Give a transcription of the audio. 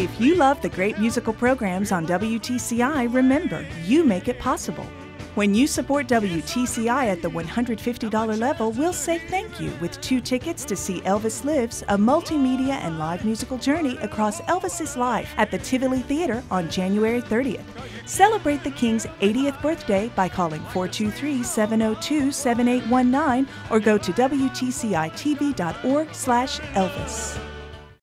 If you love the great musical programs on WTCI, remember, you make it possible. When you support WTCI at the $150 level, we'll say thank you with 2 tickets to see Elvis Lives, a multimedia and live musical journey across Elvis's life at the Tivoli Theatre on January 30th. Celebrate the King's 80th birthday by calling 423-702-7819 or go to WTCITV.org/Elvis.